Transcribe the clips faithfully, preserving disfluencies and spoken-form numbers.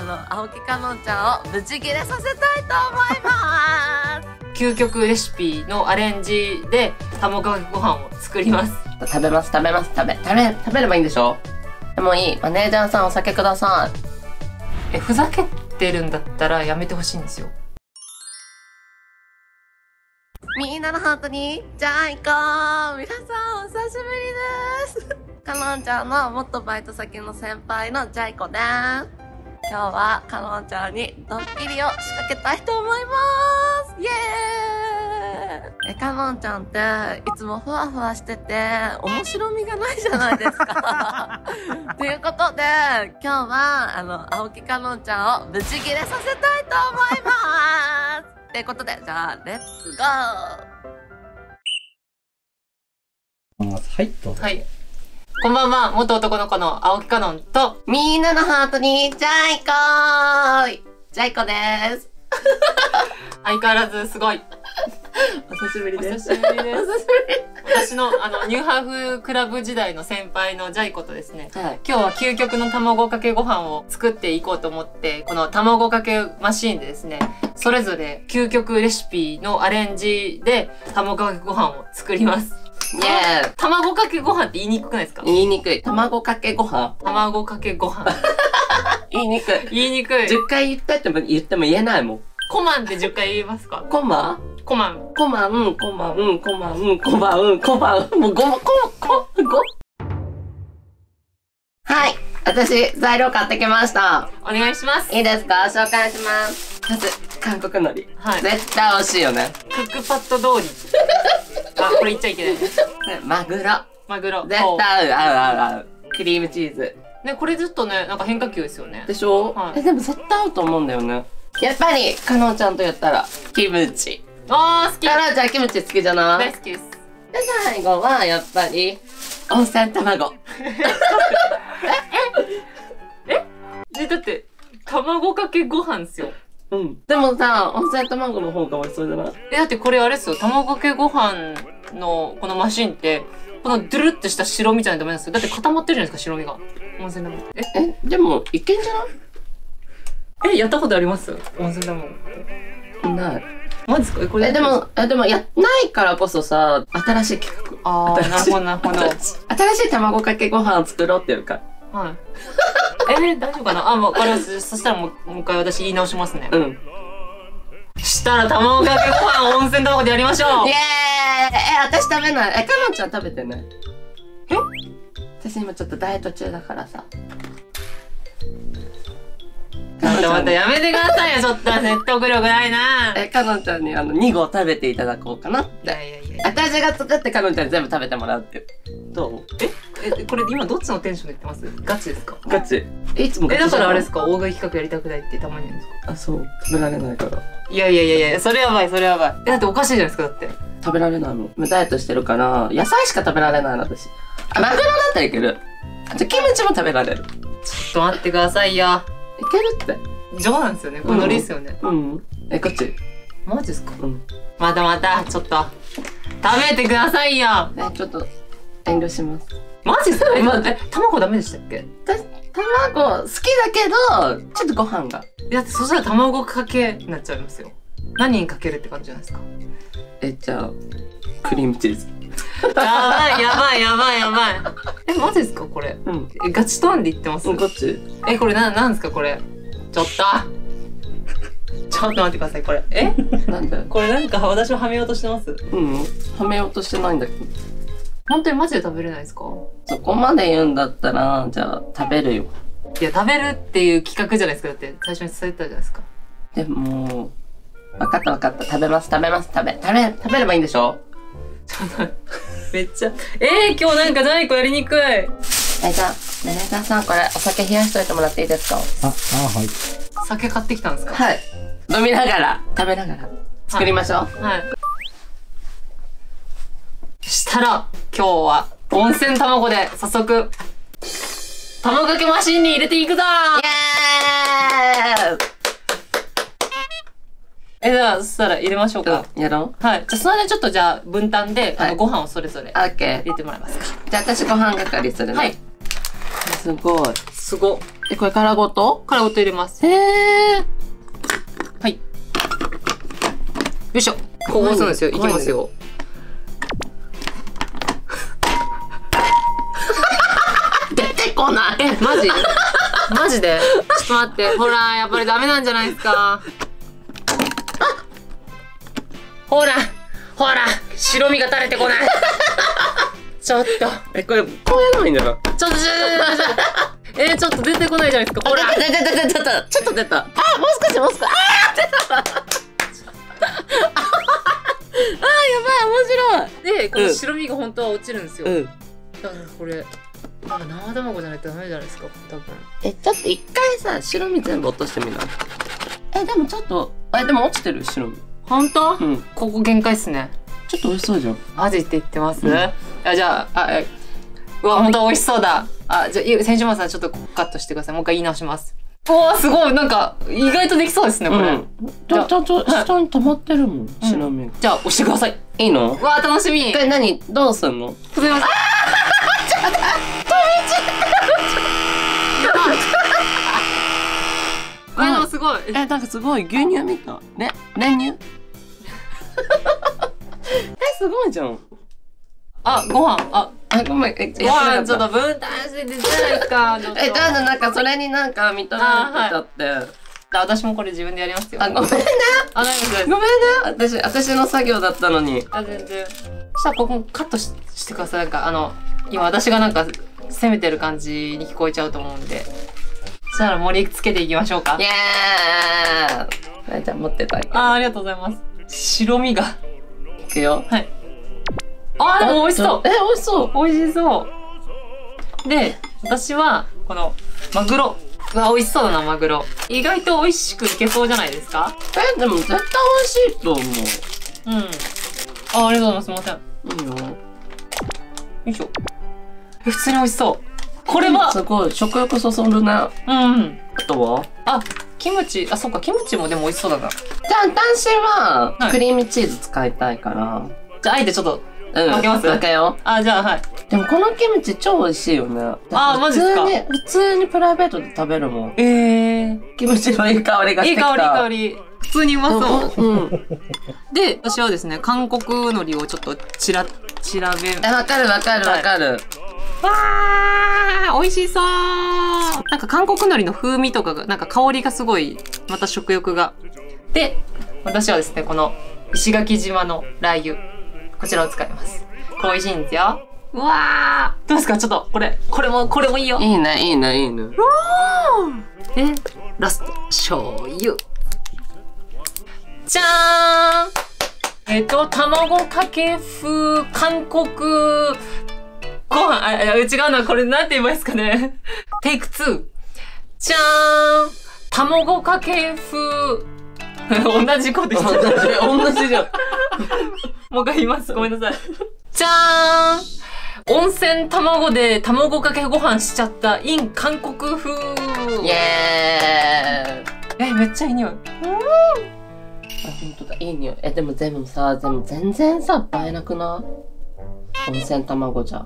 の青木かのんちゃんをブチギレさせたいと思います。 究極レシピのアレンジで卵かけご飯を作ります。 食べます食べます食べ食べ食べればいいんでしょ。でもいい、マネージャーさんお酒ください。え、ふざけてるんだったらやめてほしいんですよ。 みんなのハートにじゃあ行こう。皆さんお久しぶりですかのんちゃんの元バイト先の先輩のジャイコです。今日はかのんちゃんにドッキリを仕掛けたいと思います。イエーイ。え、かのんちゃんっていつもふわふわしてて面白みがないじゃないですかということで今日はあの青木かのんちゃんをブチギレさせたいと思いますということで、じゃあレッツゴー。 はいどうぞ。 はい、こんばんは。元男の子の青木かのんと、 みんなのハートにジャイコーイジャイコです。 相変わらずすごい。 お久しぶりです。 お久しぶりです。私のあのニューハーフクラブ時代の先輩のジャイコとですね、はい、今日は究極の卵かけご飯を作っていこうと思って、この卵かけマシーンでですね、それぞれ究極レシピのアレンジで卵かけご飯を作ります。 イエーイ。 卵かけご飯って言いにくくないですか？ 言いにくい。卵かけご飯卵かけご飯言いにくい。 言いにくい。 じゅっかい言ってっても言っても言えないもん。 コマンってじゅっかい言えますか？ コマコマン。 コマン、コマン、コマン、コマン、コマン。もうごも、こ、こ、ご。はい。私、材料買ってきました。 お願いします。 いいですか？紹介します。まず、韓国海苔。はい。絶対美味しいよね。 クックパッド通り。あ、これ言っちゃいけない。 マグロ。 マグロ。 絶対合う、合う、合う、合う。クリームチーズ。 ね、これずっとね、なんか変化球ですよね。 でしょ？はい。え、でも絶対合うと思うんだよね。やっぱり、かのんちゃんと言ったら、キムチ。 あー、好き。 かのんちゃんキムチ好きじゃない？ 大好きです。 で、最後は、やっぱり、温泉卵。 えええだって、卵かけご飯ですよ。 うん。でもさ、温泉卵の方が美味しそうじゃない？ え、だってこれあれですよ。卵かけご飯のこのマシンって、このドゥルってした白身じゃないとダメなんですよ。だって固まってるじゃないですか、白身が。温泉卵。 え、え、でも、いけんじゃない？ え、やったことあります？温泉卵って。 ない。 マジですか？え、これ。 え、でも、え、でも、や、ないからこそさ、新しい企画。 あー、なるほど、なるほど。 新しい卵かけご飯を作ろうっていうか。 はい。えー、大丈夫かなあ、もう、これ、そしたらもう、もう一回私言い直しますね。 うん。 したら卵かけご飯温泉卵でやりましょう。 イエーイ。え、私食べない。え、かのんちゃん食べてない？え？私今ちょっとダイエット中だからさ。 待って待ってやめてくださいよ、ちょっと説得力ないな。 え、かのんちゃんにあのに合食べていただこうかなって。 いやいやいや。 私が作ってかのんちゃんに全部食べてもらうっていう。どう？ ええ、これ今どっちのテンションで言ってます？ガチですか？ ガチ。え、いつもガチ。 え、だからあれですか？大食い企画やりたくないってたまに言うんですか？ あ、そう。食べられないから。 いやいやいやいや、それやばい、それやばい。え、だっておかしいじゃないですか、だって。 食べられないの。ダイエットしてるから、野菜しか食べられないの、私。あ、マグロだったらいける。あと、キムチも食べられる。 ちょっと待ってくださいよ。 いけるって。 冗談ですよね。これノリですよね。 うん。え、こっち。 マジですか？ うん。 またまた、ちょっと。食べてくださいよ。 え、ちょっと、遠慮します。 マジっすか？え、え、卵ダメでしたっけ？ 私、卵好きだけど、ちょっとご飯が。 だってそしたら卵かけになっちゃいますよ。何にかけるって感じじゃないですか。 え、じゃあ、クリームチーズ。 やばいやばいやばいやばい。え、マジですかこれ？ うん。 え、ガチトーンで言ってます？ こっち。 え、これな、なんですかこれ？ちょっとちょっと待ってください、これ。えなんで？ これなんか私をはめようとしてます？ うん。はめようとしてないんだけど。 本当にマジで食べれないですか？ そこまで言うんだったら、じゃあ、食べるよ。 いや、食べるっていう企画じゃないですか。だって最初に伝えたじゃないですか。 でも、わかったわかった。食べます、食べます、食べ、食べ、食べればいいんでしょ？ ちょっと、めっちゃ、えー、今日なんかジャイコやりにくい。 え、じゃあ、マネージャーさん、これ、お酒冷やしといてもらっていいですか？ あ、あ、はい。 酒買ってきたんですか？ はい。飲みながら、食べながら、作りましょう。 はい。はい、したら、今日は、温泉卵で、早速、卵かけマシンに入れていくぞー！ イエーイ！ え、じゃあ、そしたら入れましょうか。 やろう。はい。じゃあ、それでちょっとじゃあ、分担で、 はい、 あの、ご飯をそれぞれ。 オッケー。 入れてもらえますか。 じゃあ、私ご飯係するね。 はい。 すごい。 すご。 え、これ殻ごと殻ごと入れます。 へえ。 はい。よいしょ。こう押すんですよ。いきますよ。 出てこない。 え、マジマジでちょっと待って。ほら、やっぱりダメなんじゃないですか。ほら、ほら、白身が垂れてこない。ちょっと。 え、これ、こうやればいいんだな。 ちょっと、ちょっと、ちょっと。えー、ちょっと出てこないじゃないですか。ほら。 出た出た出た出た。ちょっと出た。あ、もう少しもう少し。あー、出た。あー、やばい、面白い。 で、この白身が本当は落ちるんですよ。 うん。 だからこれ、なんか生卵じゃないとダメじゃないですか、多分。 え、ちょっと一回さ、白身全部落としてみな。え、でもちょっと、え、でも落ちてる、白身。 本当？ うん。 ここ限界っすね。 ちょっと美味しそうじゃん。 マジって言ってます？ うん、 あ、じゃあ、あ、え、うわ、本当美味しそうだ。あ、じゃあ、千島さんちょっとカットしてください。もう一回言い直します。おー、すごい、なんか、意外とできそうですね、これ。うん、 ちゃん、ちゃんと下に溜まってるもん、白身。 じゃあ、押してください。 いいの？ うわー、楽しみ。 これ何、どうすんの？ すみません。あー、ちょっと、飛び散った。あ、でもすごい。 え、なんかすごい、牛乳みたい。ね、練乳。え、すごいじゃん。 あ、ご飯、あ、 あ、ごめん、え、 ご飯ちょっと分担しててじゃないですか。 え、なんでなんかそれになんか認められてちゃって。 はい、私もこれ自分でやりますよ。 あ、ごめんね。 あ、大丈夫です。 ごめんね。私、私の作業だったのに。 あ、全然。そしたらここカット し, してください。なんか、あの、今私がなんか攻めてる感じに聞こえちゃうと思うんで。そしたら盛り付けていきましょうか。 イエーイ。じゃあ持ってた。 あ、ありがとうございます。白身が。 いくよ。 はい。あ、でも美味しそう。 え、美味しそう。 美味しそう。で、私は、この、マグロ。うわ、美味しそうだな、マグロ。意外と美味しくいけそうじゃないですか？ え、でも絶対美味しいと思う。 うん。あ、ありがとうございます。すいません。 いいよ。よいしょ。え、普通に美味しそう。これは、 すごい、食欲そそるね。 うん。 あとは？ あ、キムチ。あ、そっか、キムチもでも美味しそうだな。 じゃあ、私は、クリームチーズ使いたいから。 じゃあ、あえてちょっと、 うん。 分けます？ 分けよう。 あ、じゃあ、はい。 でもこのキムチ超美味しいよね。 あ、マジですか？ 普通に、普通にプライベートで食べるもん。 えー。 キムチのいい香りがしてきた。 いい香り、いい香り。普通にうまそう。 うん。 で、私はですね、韓国海苔をちょっとちら、調べ。 え、わかるわかるわかる。 わー、美味しそう。なんか韓国海苔の風味とかが、なんか香りがすごい、また食欲が。で、私はですね、この石垣島のラー油。こちらを使います。これ美味しいんですよ。うわー。どうですか？ちょっと、これ、これも、これもいいよ。 いいね、いいね、いいね。うで、ラスト、醤油。じゃーん。えっと、卵かけ風韓国ご飯、あ、あ違うな、これなんて言えばいいですかね。テイクツー。じゃーん。卵かけ風。同じこと言っちゃった。 同じじゃん。 もう一回言います。ごめんなさい。じゃーん。温泉卵で卵かけご飯しちゃった in 韓国風。 イエーイ。 え、めっちゃいい匂い。うん。 あ、ほんとだ、いい匂い。え、でも全部さ、でも全然さ、映えなくない？温泉卵じゃ。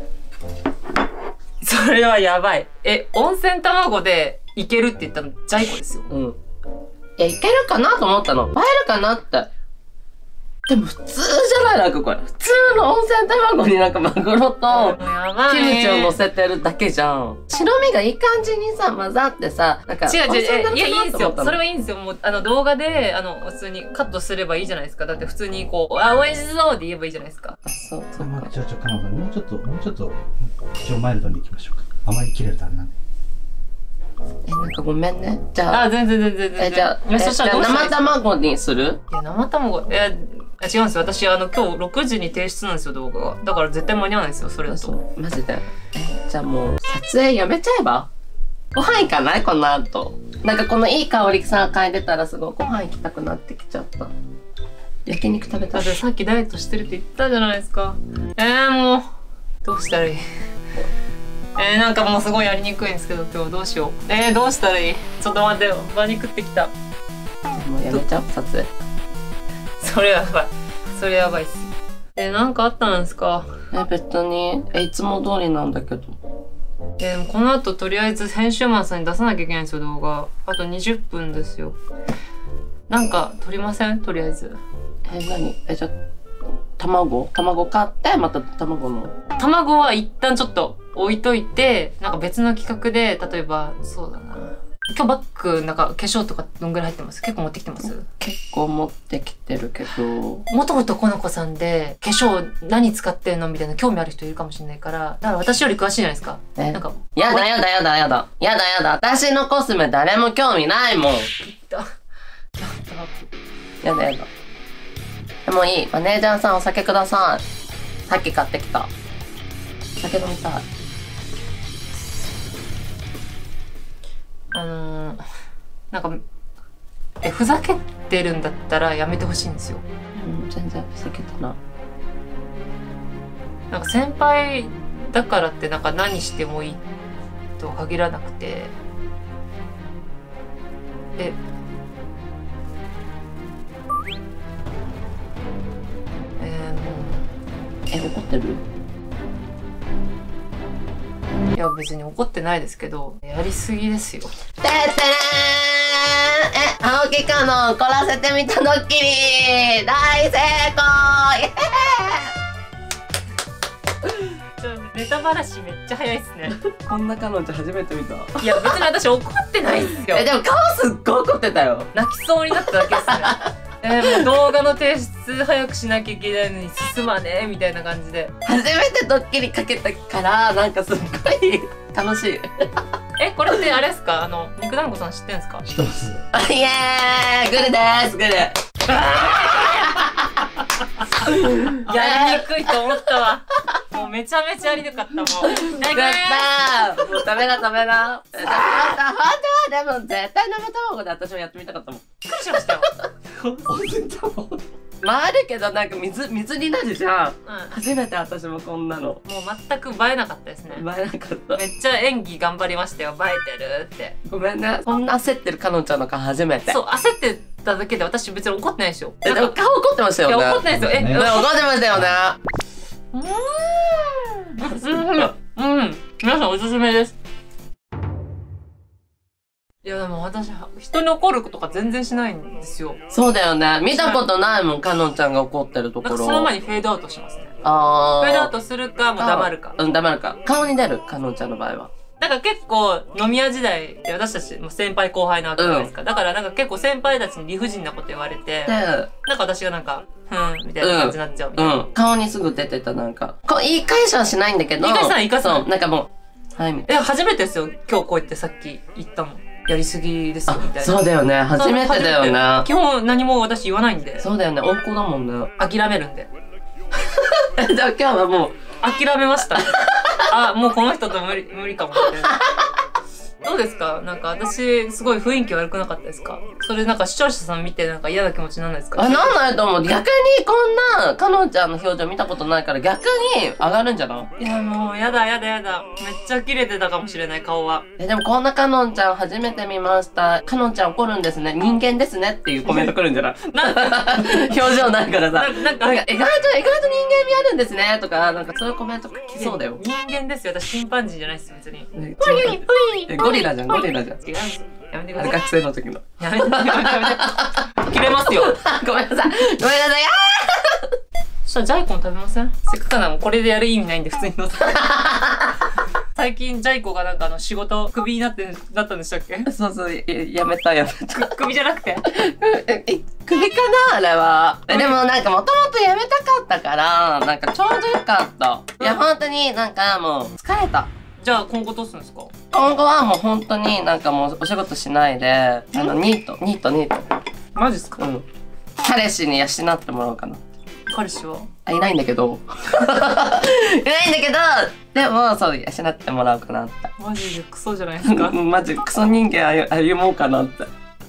それはやばい。え、温泉卵でいけるって言ったのジャイコですよ。 うん。いや、いけるかなと思ったの。映えるかなって。でも普通じゃないなんかこれ。普通の温泉卵になんかマグロとキムチを乗せてるだけじゃん。白身がいい感じにさ、混ざってさ、なんか。 違う違う、いや、いいんですよ。それはいい。 いんですよ。もう、あの、動画で、あの、普通にカットすればいいじゃないですか。だって普通にこう、あ、美味しそうって言えばいいじゃないですか。 あ、そう、そうか。 じゃあ、ちょ、かなさん、もうちょっと、もうちょっと、一応マイルドに行きましょうか。あまり切れるとあれなんで。 え、なんかごめんね。じゃあ。 あ、全然全然全然。 え、じゃあ、 え、そしたらどうしたらいい生卵にする？ いや、生卵、え、違うんですよ。私、あの、今日ろくじに提出なんですよ、動画が。だから絶対間に合わないんですよ、それだと。 そう、マジで。え、じゃあもう、撮影やめちゃえば？ご飯行かない？この後。なんかこのいい香りさ、嗅いでたらすごいご飯行きたくなってきちゃった。焼肉食べたい。 だってさっきダイエットしてるって言ったじゃないですか。えー、もう、どうしたらいい？えー、なんかもうすごいやりにくいんですけど、今日どうしよう。えー、どうしたらいい？ちょっと待ってよ。場に食ってきた。 もうやめちゃう？撮影。 それやばい。それやばいっす。えー、なんかあったんですか？ え、別に、え、いつも通りなんだけど。 えー、この後とりあえず編集マンさんに出さなきゃいけないんですよ、動画。あとにじゅっぷんですよ。なんか撮りません？とりあえず。 え、何？え、じゃあ、卵卵買って、また卵の。 卵は一旦ちょっと置いといて、なんか別の企画で、例えば、そうだな。今日バッグ、なんか化粧とかどんぐらい入ってます？結構持ってきてます？ 結構持ってきてるけど。 元男の子さんで、化粧何使ってんのみたいな興味ある人いるかもしれないから、だから私より詳しいじゃないですか。 えなんか、 やだやだやだやだ。やだやだ。私のコスメ誰も興味ないもん。やだやだ。もういい。マネージャーさんお酒ください。さっき買ってきた。酒飲みたい。 あのー、なんか、え、ふざけてるんだったらやめてほしいんですよ。 うん、全然ふざけてない。 なんか先輩だからってなんか何してもいいとは限らなくて、え、えー、もえ、怒ってる？ う、いや別に怒ってないですけど、やりすぎですよ。 てってれーん。え、青木かのん、凝らせてみたドッキリ大成功。イエーイ。 ネタばらしめっちゃ早いっすね。 こんな彼女初めて見た。 いや別に私怒ってないっすよ。 え、でも顔すっごい怒ってたよ。 泣きそうになっただけっすね。えー、もう動画の提出早くしなきゃいけないのに進まねえみたいな感じで。 初めてドッキリかけたからなんかすっごい楽しい。 え、これってあれですか？あの肉団子さん知ってんすか？ 知ってます。 イエーイ、グルですグル。 やりにくいと思ったわ。もうめちゃめちゃやりたかったもん。 やったー。もうダメだダメだ。でもでも絶対生卵で私もやってみたかったもん。 びっくりしましたよ。 温泉卵。 まああるけどなんか水水になるじゃん。 う初めて私もこんなの。 ん、もう全く映えなかったですね。 映えなかった。 めっちゃ演技頑張りましたよ。映えてるって。 ごめんね。こんな焦ってるかのんちゃんの顔初めて。 そう、焦ってただけで私別に怒ってないですよ。 え、でも顔怒ってましたいや、 よね。 怒ってないですよ。え、 ねね、怒ってましたよね。 うーん。うん。うん。皆さんおすすめです。いやでも私、人に怒ることか全然しないんですよ。 そうだよね。見たことないもん、かのんちゃんが怒ってるところ。 なんかその前にフェードアウトしますね。 あー。 フェードアウトするか、もう黙るか。 うん、黙るか。顔に出る、かのんちゃんの場合は。 なんか結構飲み屋時代で私たちも先輩後輩なわけじゃないですか。だからなんか結構先輩たちに理不尽なこと言われて、 で、 なんか私がなんか、ふーん、みたいな感じになっちゃうみたいな。 うん。顔にすぐ出てた、なんか。こう、言い返しはしないんだけど。 言い返さない言い返さないそう、なんかもう、はい、みたいえ、初めてですよ。今日こうやってさっき言ったの。やりすぎですよ、みたな。 いな。 そうだよね。初めてだよね。 基本何も私言わないんで。 そうだよね。温厚だもんね。 諦めるんで。 じゃあ今日はもう、 諦めました。あ、もうこの人と無理、無理かもみたいな。どうですか？なんか私、すごい雰囲気悪くなかったですか？それなんか視聴者さん見てなんか嫌な気持ちにならないですか？ あ、なんないと思う。逆にこんな、かのんちゃんの表情見たことないから逆に上がるんじゃない？ いやもう、やだやだやだ。めっちゃキレてたかもしれない、顔は。 え、でもこんなかのんちゃん初めて見ました。かのんちゃん怒るんですね。人間ですねっていうコメント来るんじゃない？表情ないからさ。 ななんか、 なんか、意外と、意外と人間味あるんですねとか、なんかそういうコメント来そうだよ。 人間ですよ。私、チンパンジーじゃないです、別に。 ねほいほいえゴリラじゃん、ゴリラじゃん。 違います。やめてくあれださい。 学生の時の。 やめて、やめて、やめて。切れますよ。 ごめんなさい。ごめんなさい。 そしたらジャイコン食べません？せっかくなのこれでやる意味ないんで普通に乗せて。最近ジャイコがなんかあの仕事クビになってなったんでしたっけ？ そうそう、ややめたやめた。 クビじゃなくて？ え、首かなあれは。え、でもなんかもともとやめたかったから、なんかちょうどよかった。いや、本当になんかもう疲れた。 じゃあ今後どうするんですか？ 今後はもう本当になんかもうお仕事しないで、あの、ニート、ニート、ニート。 マジっすか？ うん。彼氏に養ってもらおうかな。 彼氏は？ あ、いないんだけど。いないんだけど、でも、そう、養ってもらおうかなって。 マジでクソじゃないですか？ マジ、クソ人間歩歩もうかなって。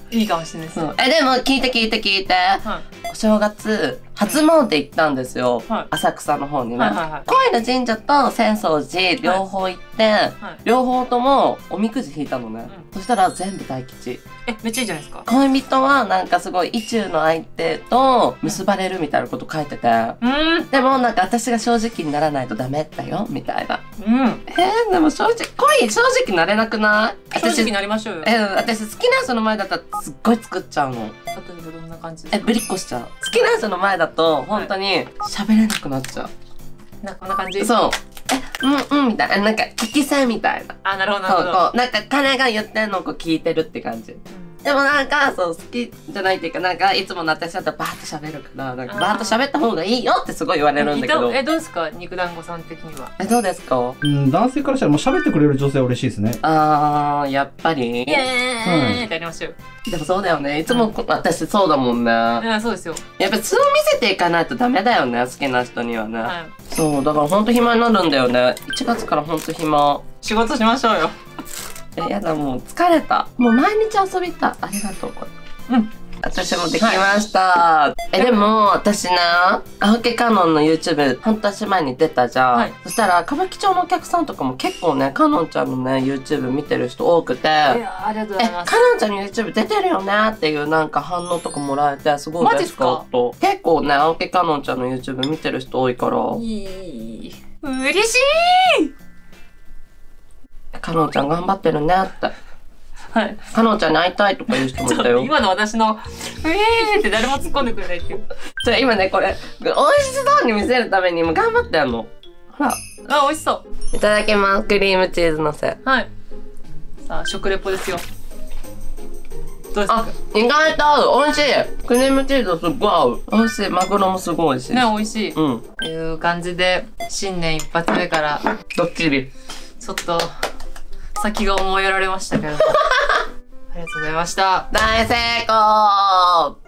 いいかもしれないですね。 え、でも聞いて聞いて聞いて。 はい、 お正月、初詣行ったんですよ。 はい、 浅草の方にね。 はいはいはい、 小入神社と浅草寺両方行って、はいはい、両方ともおみくじ引いたのね。うん、そしたら全部大吉。 え、めっちゃいいじゃないですか。 恋人はなんかすごい意中の相手と結ばれるみたいなこと書いてて。うん。でもなんか私が正直にならないとダメだよ、みたいな。うん。えー、でも正直、恋正直なれなくない？ 正直になりましょうよ。 え、私好きな人の前だったらすっごい作っちゃうの。例えばどんな感じですか？ え、ぶりっこしちゃう。好きな人の前だと本当に喋れなくなっちゃう。 な、こんな感じ？ そう。え、うんうんみたいな。なんか聞きせみたいな。 あ、なるほどなるほど。 そう、こう、なんか彼が言ってんのをこう聞いてるって感じ。うん、でもなんか、そう、好きじゃないっていうか、なんか、いつもの私だったらバーッと喋るから、なんかバーッと喋った方がいいよってすごい言われるんだけど。 え、どうですか肉団子さん的には。 え、どうですか？ うん、男性からしたらもう喋ってくれる女性は嬉しいですね。 あー、やっぱり。 イエーイってやりましょう。 でもそうだよね。いつも、うん、私そうだもんね。 いや、そうですよ。 やっぱ素を見せていかないとダメだよね、好きな人にはね。はい、そう、だからほんと暇になるんだよね。いちがつからほんと暇。 仕事しましょうよ。 え、やだ、もう疲れた。もう毎日遊びたい。ありがとう。うん。私もできました。はい、え、でも、私な、アホケカノンの YouTube 半年前に出たじゃん。はい、そしたら、歌舞伎町のお客さんとかも結構ね、カノンちゃんのね、YouTube 見てる人多くて。いや、ありがとうございます。 え、カノンちゃんの YouTube 出てるよねっていうなんか反応とかもらえて、すごい嬉しかった。結構ね、アホケカノンちゃんの YouTube 見てる人多いから。 いい。嬉しい！ カノンちゃん頑張ってるねって。はい。カノンちゃんに会いたいとか言う人もいたよ。 今の私の、うえーって誰も突っ込んでくれないっていう。 じゃあ今ね、これ、美味しそうに見せるために今頑張ってやんの。ほら。 あ、美味しそう。 いただきます。クリームチーズのせ。 はい。さあ、食レポですよ。どうですか？ あ、意外と合う。美味しい。クリームチーズすっごい合う。美味しい。マグロもすごい美味しい。 ね、美味しい。 うん。 という感じで、新年一発目から、 ドッキリ。 ちょっと、先が思いやられましたけど。ありがとうございました。 大成功。 はい。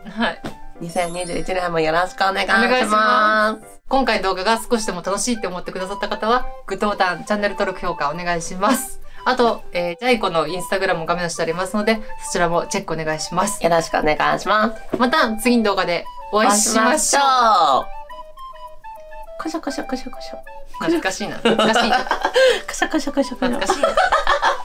にせんにじゅういちねんもよろしくお願いします。お願いします。 今回動画が少しでも楽しいって思ってくださった方は、グッドボタン、チャンネル登録、評価お願いします。あと、えー、ジャイコのインスタグラムも画面の下ありますので、そちらもチェックお願いします。 よろしくお願いします。 また次の動画でお会いしましょう。 こしょこしょこしょこしょ。 懐かしいな。懐かしいな。 こしょこしょこしょこしょ。 懐かしいな。